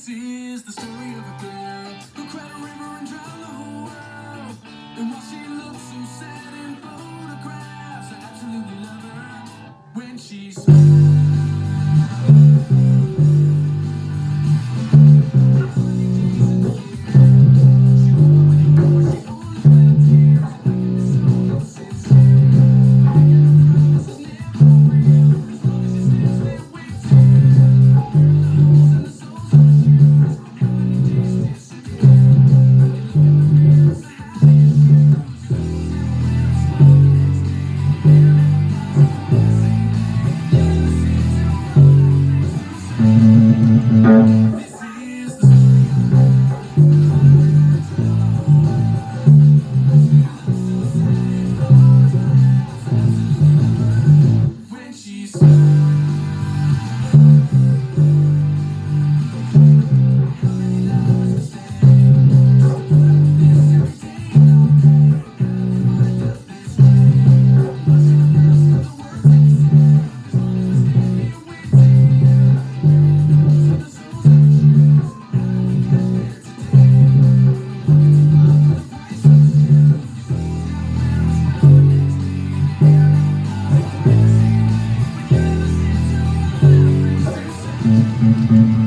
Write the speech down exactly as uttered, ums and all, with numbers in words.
This is the story of a girl who cried a river and drowned the whole world. And while she looks so sad in photographs, I absolutely love her when she's Thank you.